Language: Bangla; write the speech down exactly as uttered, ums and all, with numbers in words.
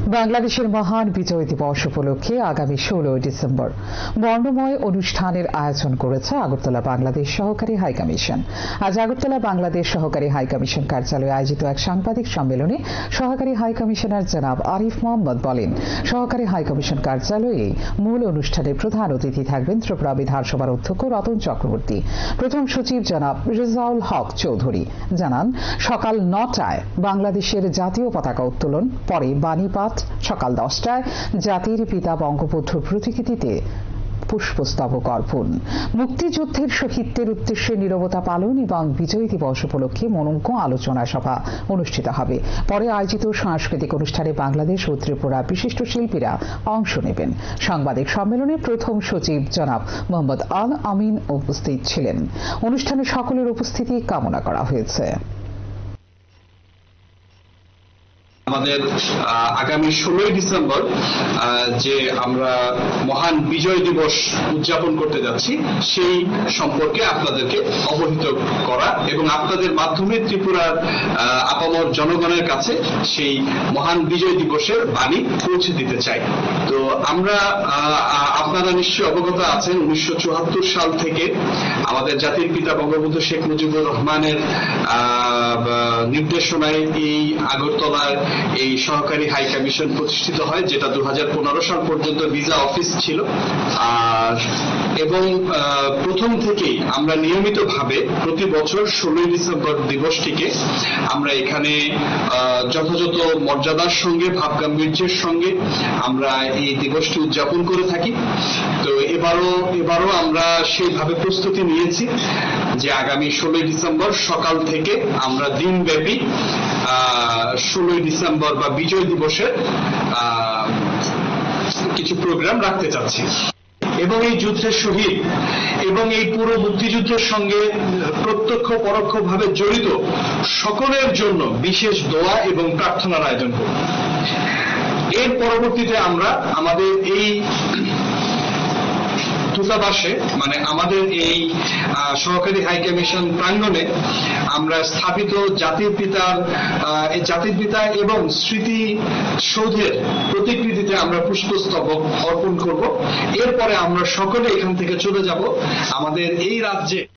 বাংলাদেশের মহান বিজয় দিবস উপলক্ষে আগামী ষোলোই ডিসেম্বর বর্ণময় অনুষ্ঠানের আয়োজন করেছে আগরতলা বাংলাদেশ সহকারী হাইকমিশন। আজ আগরতলা বাংলাদেশ সহকারী হাইকমিশন কার্যালয়ে আয়োজিত এক সাংবাদিক সম্মেলনে সহকারী হাইকমিশনার জনাব আরিফ মোহাম্মদ বলেন, সহকারী হাইকমিশন কার্যালয়ে মূল অনুষ্ঠানে প্রধান অতিথি থাকবেন ত্রিপুরা বিধানসভার অধ্যক্ষ রতন চক্রবর্তী। প্রথম সচিব জনাব রেজাউল হক চৌধুরী জানান, সকাল নটায় বাংলাদেশের জাতীয় পতাকা উত্তোলন, পরে বাণীপাঠ, সকাল দশটায় জাতির পিতা বঙ্গবন্ধুর প্রতিকৃতিতে পুষ্পস্তবক অর্পণ, মুক্তিযুদ্ধের শহীদদের উদ্দেশ্যে নীরবতা পালন এবং বিজয় দিবস উপলক্ষে মনোজ্ঞ আলোচনা সভা অনুষ্ঠিত হবে। পরে আয়োজিত সাংস্কৃতিক অনুষ্ঠানে বাংলাদেশ ও ত্রিপুরা বিশিষ্ট শিল্পীরা অংশ নেবেন। সাংবাদিক সম্মেলনে প্রথম সচিব জনাব মোহাম্মদ আল আমিন উপস্থিত ছিলেন। অনুষ্ঠানে সকলের উপস্থিতি কামনা করা হয়েছে। আমাদের আগামী ষোলোই ডিসেম্বর যে আমরা মহান বিজয় দিবস উদযাপন করতে যাচ্ছি সেই সম্পর্কে আপনাদেরকে অবহিত করা এবং আপনাদের মাধ্যমে ত্রিপুরার আপামর জনগণের কাছে সেই মহান বিজয় দিবসের বাণী পৌঁছে দিতে চাই। তো আমরা আপনারা নিশ্চয়ই অবগত আছেন, উনিশশো চুয়াত্তর সাল থেকে আমাদের জাতির পিতা বঙ্গবন্ধু শেখ মুজিবুর রহমানের নির্দেশনায় এই আগরতলার এই সহকারী হাই কমিশন প্রতিষ্ঠিত হয়, যেটা দু হাজার পনেরো সাল পর্যন্ত ভিসা অফিস ছিল। আর এবং প্রথম থেকেই আমরা নিয়মিতভাবে প্রতি বছর ষোলোই ডিসেম্বর দিবসটিকে আমরা এখানে যথাযথ মর্যাদার সঙ্গে ভাব গাম্ভীর্যের সঙ্গে আমরা এই দিবসটি উদযাপন করে থাকি। তো এবারও এবারও আমরা সেইভাবে প্রস্তুতি নিয়েছি যে আগামী ষোলোই ডিসেম্বর সকাল থেকে আমরা দিনব্যাপী ষোলোই ডিসেম্বর বা বিজয় দিবসের কিছু প্রোগ্রাম রাখতে চাচ্ছি এবং এই যুদ্ধের শহীদ এবং এই পুরো মুক্তিযুদ্ধের সঙ্গে প্রত্যক্ষ পরোক্ষভাবে জড়িত সকলের জন্য বিশেষ দোয়া এবং প্রার্থনার আয়োজন করব। এর পরবর্তীতে আমরা আমাদের এই দূতাবাসে মানে আমাদের এই সহকারী হাই কমিশন প্রাঙ্গণে আমরা স্থাপিত জাতির পিতার জাতির পিতা এবং স্মৃতি সৌধের প্রতিকৃতিতে আমরা পুষ্পস্তবক অর্পণ করব। এরপরে আমরা সকলে এখান থেকে চলে যাব আমাদের এই রাজ্যে।